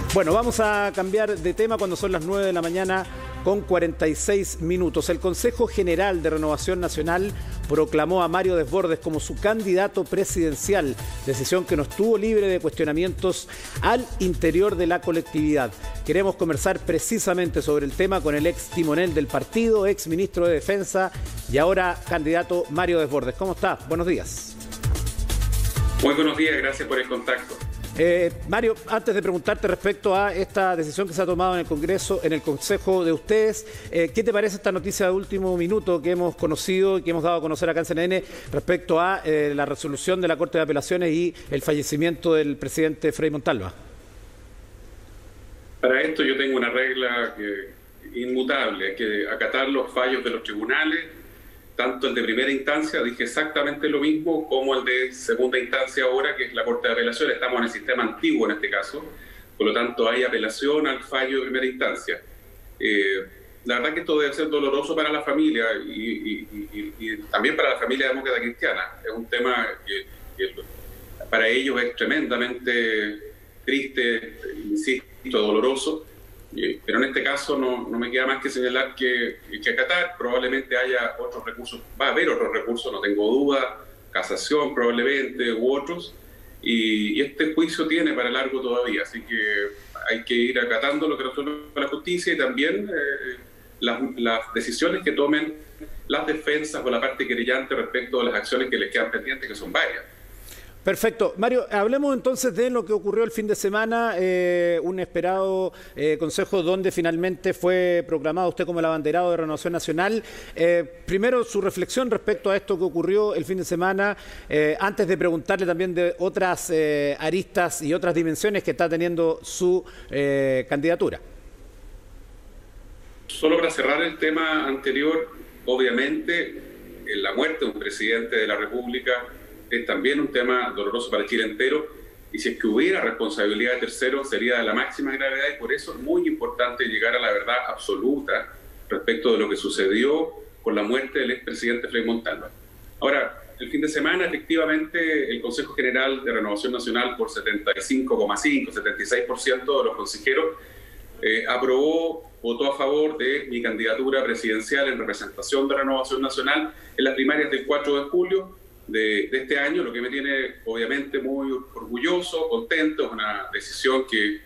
Bueno, vamos a cambiar de tema cuando son las 9 de la mañana con 46 minutos. El Consejo General de Renovación Nacional proclamó a Mario Desbordes como su candidato presidencial, decisión que no estuvo libre de cuestionamientos al interior de la colectividad. Queremos conversar precisamente sobre el tema con el ex timonel del partido, ex ministro de Defensa y ahora candidato Mario Desbordes. ¿Cómo está? Buenos días. Muy buenos días, gracias por el contacto. Mario, antes de preguntarte respecto a esta decisión que se ha tomado en el Congreso, en el Consejo de ustedes, ¿qué te parece esta noticia de último minuto que hemos conocido y que hemos dado a conocer acá en CNN respecto a la resolución de la Corte de Apelaciones y el fallecimiento del presidente Frei Montalva? Para esto yo tengo una regla inmutable, que acatar los fallos de los tribunales, tanto el de primera instancia, dije exactamente lo mismo, como el de segunda instancia ahora, que es la Corte de Apelaciones. Estamos en el sistema antiguo en este caso, por lo tanto hay apelación al fallo de primera instancia. La verdad que esto debe ser doloroso para la familia y también para la familia demócrata cristiana. Es un tema que para ellos es tremendamente triste, insisto, doloroso. Pero en este caso no me queda más que señalar que acatar. Probablemente haya otros recursos, va a haber otros recursos, no tengo duda, casación probablemente u otros, y este juicio tiene para largo todavía, así que hay que ir acatando lo que resuelve la justicia y también las decisiones que tomen las defensas o la parte querellante respecto a las acciones que les quedan pendientes, que son varias. Perfecto. Mario, hablemos entonces de lo que ocurrió el fin de semana, un esperado consejo donde finalmente fue proclamado usted como el abanderado de Renovación Nacional. Primero, su reflexión respecto a esto que ocurrió el fin de semana, antes de preguntarle también de otras aristas y otras dimensiones que está teniendo su candidatura. Solo para cerrar el tema anterior, obviamente la muerte de un presidente de la República es también un tema doloroso para Chile entero, y si es que hubiera responsabilidad de terceros sería de la máxima gravedad, y por eso es muy importante llegar a la verdad absoluta respecto de lo que sucedió con la muerte del expresidente Frei Montalva. Ahora, el fin de semana efectivamente el Consejo General de Renovación Nacional por 75,5, 76% de los consejeros votó a favor de mi candidatura presidencial en representación de Renovación Nacional en las primarias del 4 de julio de este año, lo que me tiene obviamente muy orgulloso, contento. Es una decisión que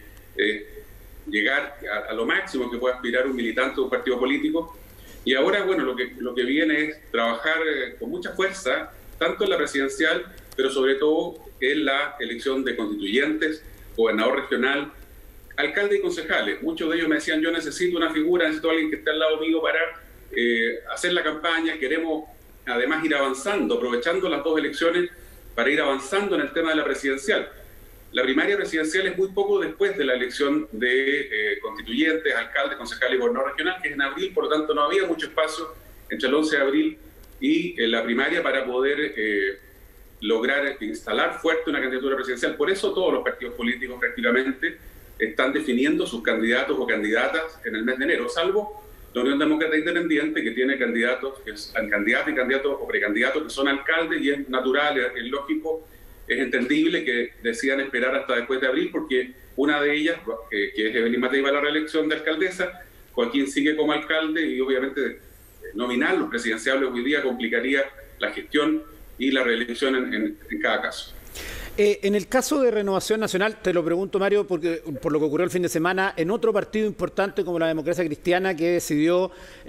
llegar a lo máximo que puede aspirar un militante de un partido político. Y ahora, bueno, lo que viene es trabajar con mucha fuerza, tanto en la presidencial, pero sobre todo en la elección de constituyentes, gobernador regional, alcalde y concejales. Muchos de ellos me decían, yo necesito una figura, necesito a alguien que esté al lado mío para hacer la campaña. Queremos además ir avanzando, aprovechando las dos elecciones para ir avanzando en el tema de la presidencial. La primaria presidencial es muy poco después de la elección de constituyentes, alcaldes, concejales y gobernador regional, que es en abril, por lo tanto no había mucho espacio entre el 11 de abril y la primaria para poder lograr instalar fuerte una candidatura presidencial. Por eso todos los partidos políticos prácticamente están definiendo sus candidatos o candidatas en el mes de enero, salvo la Unión Demócrata Independiente, que tiene candidatos, candidatos y candidatos o precandidatos que son alcaldes, y es natural, es lógico, es entendible que decidan esperar hasta después de abril, porque una de ellas, que es Evelyn Matei, va a la reelección de alcaldesa, Joaquín sigue como alcalde, y obviamente nominar los presidenciables hoy día complicaría la gestión y la reelección en cada caso. En el caso de Renovación Nacional, te lo pregunto, Mario, porque por lo que ocurrió el fin de semana, en otro partido importante como la Democracia Cristiana, que decidió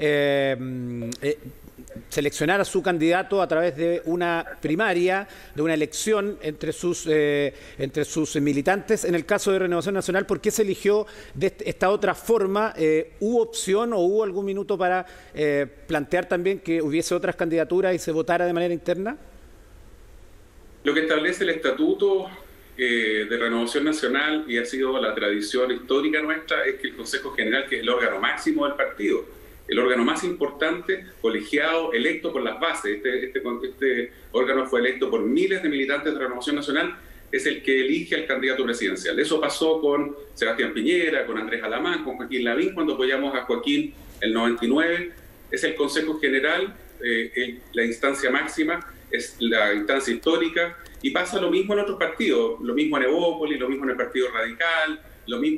seleccionar a su candidato a través de una primaria, de una elección entre sus militantes. En el caso de Renovación Nacional, ¿por qué se eligió de esta otra forma? ¿Hubo opción o hubo algún minuto para plantear también que hubiese otras candidaturas y se votara de manera interna? Lo que establece el Estatuto de Renovación Nacional, y ha sido la tradición histórica nuestra, es que el Consejo General, que es el órgano máximo del partido, el órgano más importante, colegiado, electo por las bases, este órgano fue electo por miles de militantes de Renovación Nacional, es el que elige al candidato presidencial. Eso pasó con Sebastián Piñera, con Andrés Alamán, con Joaquín Lavín, cuando apoyamos a Joaquín el 99. Es el Consejo General, la instancia máxima, es la instancia histórica, y pasa lo mismo en otros partidos, lo mismo en Evópolis, lo mismo en el Partido Radical, lo mismo en el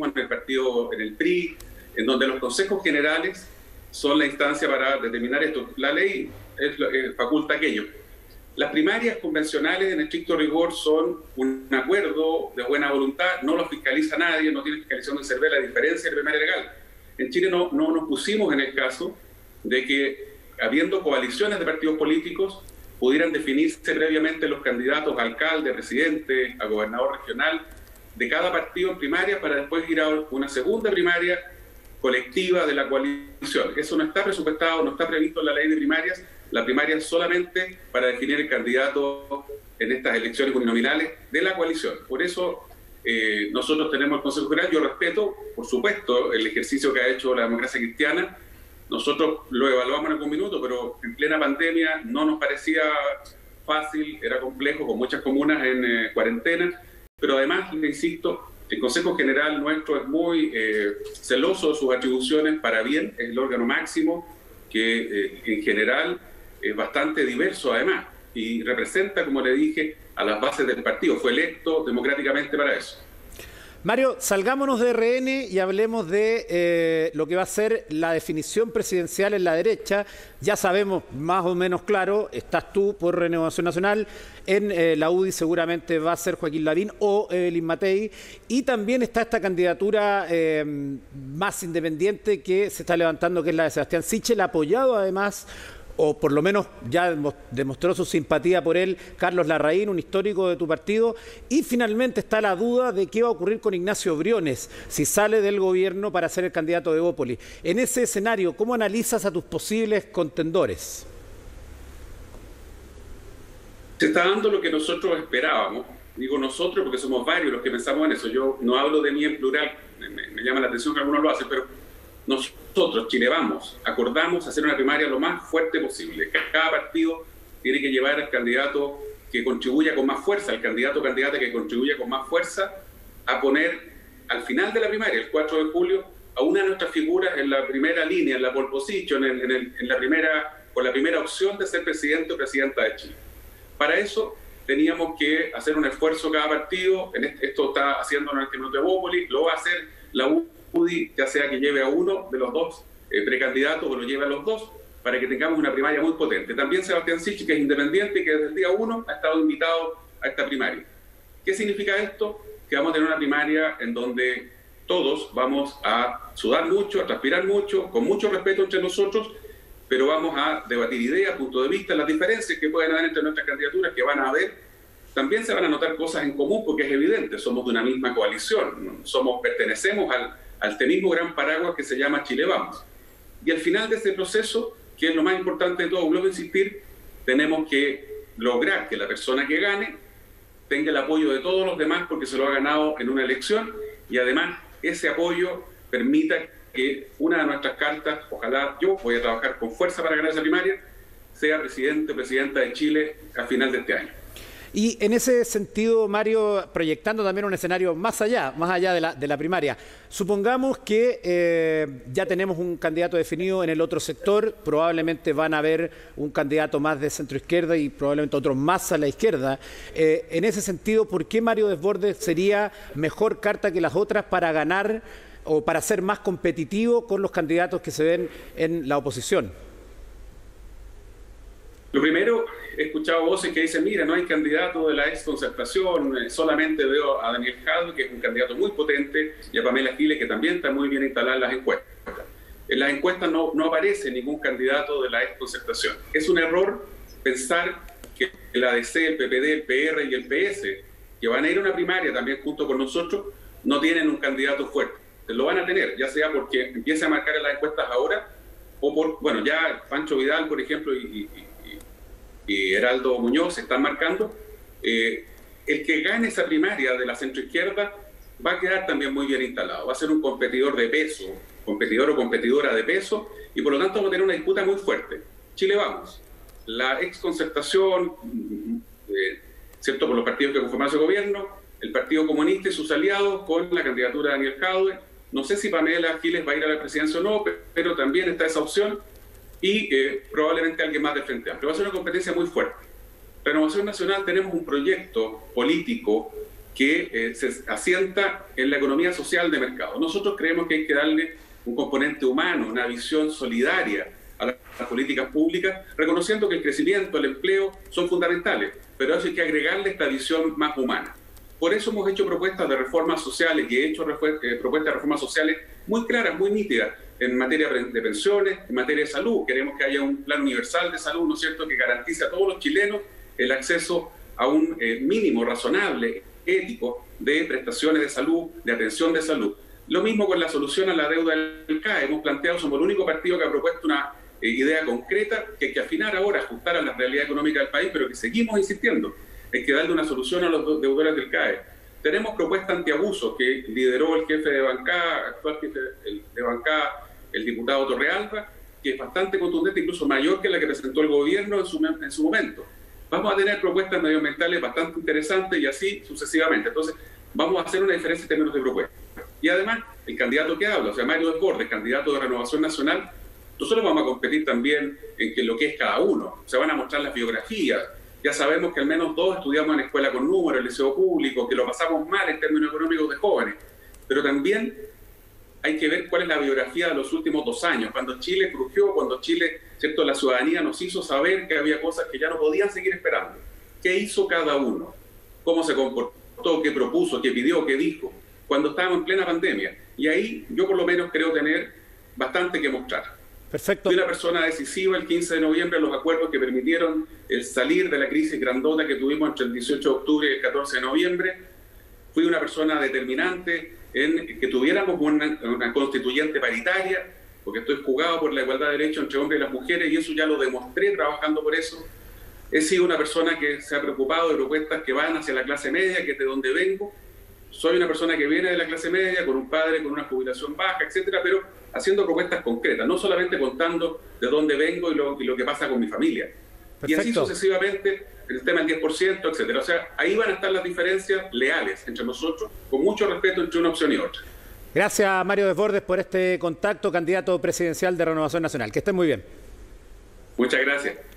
partido en el PRI, en donde los consejos generales son la instancia para determinar esto. La ley faculta aquello. Las primarias convencionales, en estricto rigor, son un acuerdo de buena voluntad, no lo fiscaliza nadie, no tiene fiscalización de Cervel, a diferencia de la primaria legal. En Chile no nos pusimos en el caso de que, habiendo coaliciones de partidos políticos, pudieran definirse previamente los candidatos a alcalde, presidente, a gobernador regional de cada partido en primaria para después ir a una segunda primaria colectiva de la coalición. Eso no está presupuestado, no está previsto en la ley de primarias. La primaria es solamente para definir el candidato en estas elecciones uninominales de la coalición. Por eso nosotros tenemos el Consejo General. Yo respeto, por supuesto, el ejercicio que ha hecho la democracia cristiana. Nosotros lo evaluamos en algún minuto, pero en plena pandemia no nos parecía fácil, era complejo, con muchas comunas en cuarentena. Pero además, le insisto, el Consejo General nuestro es muy celoso de sus atribuciones para bien, es el órgano máximo que en general es bastante diverso además y representa, como le dije, a las bases del partido. Fue electo democráticamente para eso. Mario, salgámonos de RN y hablemos de lo que va a ser la definición presidencial en la derecha. Ya sabemos más o menos claro, estás tú por Renovación Nacional, en la UDI seguramente va a ser Joaquín Lavín o Evelyn Matei, y también está esta candidatura más independiente que se está levantando, que es la de Sebastián Sichel, apoyado además, o por lo menos ya demostró su simpatía por él, Carlos Larraín, un histórico de tu partido. Y finalmente está la duda de qué va a ocurrir con Ignacio Briones, si sale del gobierno para ser el candidato de Evópolis. En ese escenario, ¿cómo analizas a tus posibles contendores? Se está dando lo que nosotros esperábamos. Digo nosotros porque somos varios los que pensamos en eso. Yo no hablo de mí en plural, me llama la atención que algunos lo hacen, pero nosotros, Chile Vamos, acordamos hacer una primaria lo más fuerte posible. Cada partido tiene que llevar al candidato que contribuya con más fuerza, al candidato o candidata que contribuya con más fuerza, a poner al final de la primaria, el 4 de julio, a una de nuestras figuras en la primera línea, en la pole position, con la primera opción de ser presidente o presidenta de Chile. Para eso teníamos que hacer un esfuerzo cada partido. Esto está haciendo en este minuto de Evópolis, lo va a hacer la UDI, ya sea que lleve a uno de los dos precandidatos o lo lleve a los dos, para que tengamos una primaria muy potente. También Sebastián Sichel, que es independiente y que desde el día 1 ha estado invitado a esta primaria. ¿Qué significa esto? Que vamos a tener una primaria en donde todos vamos a sudar mucho, a transpirar mucho, con mucho respeto entre nosotros, pero vamos a debatir ideas, puntos de vista, las diferencias que pueden haber entre nuestras candidaturas, que van a haber. También se van a notar cosas en común, porque es evidente, somos de una misma coalición, pertenecemos al este mismo gran paraguas que se llama Chile Vamos. Y al final de ese proceso, que es lo más importante de todo, vuelvo a insistir, tenemos que lograr que la persona que gane tenga el apoyo de todos los demás porque se lo ha ganado en una elección, y además ese apoyo permita que una de nuestras cartas, ojalá yo voy a trabajar con fuerza para ganar esa primaria, sea presidente o presidenta de Chile a final de este año. Y en ese sentido, Mario, proyectando también un escenario más allá de la primaria, supongamos que ya tenemos un candidato definido en el otro sector, probablemente van a haber un candidato más de centroizquierda y probablemente otro más a la izquierda. En ese sentido, ¿por qué Mario Desbordes sería mejor carta que las otras para ganar o para ser más competitivo con los candidatos que se ven en la oposición? Lo primero, he escuchado voces que dicen, mira, no hay candidato de la exconcertación, solamente veo a Daniel Jadwe, que es un candidato muy potente, y a Pamela Giles, que también está muy bien instalada en las encuestas. En las encuestas no aparece ningún candidato de la exconcertación. Es un error pensar que el ADC, el PPD, el PR y el PS, que van a ir a una primaria también junto con nosotros, no tienen un candidato fuerte. Lo van a tener, ya sea porque empiece a marcar en las encuestas ahora, o por, bueno, ya Pancho Vidal, por ejemplo, y Heraldo Muñoz se están marcando. El que gane esa primaria de la centroizquierda va a quedar también muy bien instalado, va a ser un competidor de peso, competidor o competidora de peso, y por lo tanto vamos a tener una disputa muy fuerte. Chile Vamos, la exconcertación, ¿cierto?, por los partidos que conforman ese gobierno, el Partido Comunista y sus aliados con la candidatura de Daniel Jadwe. No sé si Pamela Giles va a ir a la presidencia o no, pero también está esa opción. Y probablemente alguien más del Frente Amplio. Va a ser una competencia muy fuerte. Renovación Nacional tenemos un proyecto político que se asienta en la economía social de mercado. Nosotros creemos que hay que darle un componente humano, una visión solidaria a las políticas públicas, reconociendo que el crecimiento, el empleo son fundamentales, pero a eso hay que agregarle esta visión más humana. Por eso hemos hecho propuestas de reformas sociales y he hecho propuestas de reformas sociales muy claras, muy nítidas, en materia de pensiones, en materia de salud. Queremos que haya un plan universal de salud, ¿no es cierto?, que garantice a todos los chilenos el acceso a un mínimo razonable, ético, de prestaciones de salud, de atención de salud. Lo mismo con la solución a la deuda del CAE. Hemos planteado, somos el único partido que ha propuesto una idea concreta que hay que afinar ahora, ajustar a la realidad económica del país, pero que seguimos insistiendo. Hay que darle una solución a los deudores del CAE. Tenemos propuesta antiabuso que lideró el jefe de bancada, actual jefe de bancada, el diputado Torrealba, que es bastante contundente, incluso mayor que la que presentó el gobierno en su momento. Vamos a tener propuestas medioambientales bastante interesantes y así sucesivamente. Entonces, vamos a hacer una diferencia en términos de propuestas. Y además, el candidato que habla, o sea, Mario Desbordes, candidato de Renovación Nacional, nosotros vamos a competir también en lo que es cada uno. Se van a mostrar las biografías. Ya sabemos que al menos 2 estudiamos en escuela con números, en liceo público, que lo pasamos mal en términos económicos de jóvenes. Pero también hay que ver cuál es la biografía de los últimos 2 años, cuando Chile crujió, cuando Chile, ¿cierto?, la ciudadanía nos hizo saber que había cosas que ya no podían seguir esperando. ¿Qué hizo cada uno? ¿Cómo se comportó? ¿Qué propuso? ¿Qué pidió? ¿Qué dijo? Cuando estábamos en plena pandemia. Y ahí yo por lo menos creo tener bastante que mostrar. Perfecto. Fui una persona decisiva el 15 de noviembre en los acuerdos que permitieron el salir de la crisis grandota que tuvimos entre el 18 de octubre y el 14 de noviembre. Fui una persona determinante en que tuviéramos una constituyente paritaria, porque estoy jugado por la igualdad de derechos entre hombres y las mujeres, y eso ya lo demostré trabajando por eso. He sido una persona que se ha preocupado de propuestas que van hacia la clase media, que es de donde vengo. Soy una persona que viene de la clase media, con un padre con una jubilación baja, etcétera, pero haciendo propuestas concretas, no solamente contando de dónde vengo y lo que pasa con mi familia. Perfecto. Y así sucesivamente, el tema del 10%, etcétera. O sea, ahí van a estar las diferencias leales entre nosotros, con mucho respeto entre una opción y otra. Gracias, Mario Desbordes, por este contacto, candidato presidencial de Renovación Nacional. Que estén muy bien. Muchas gracias.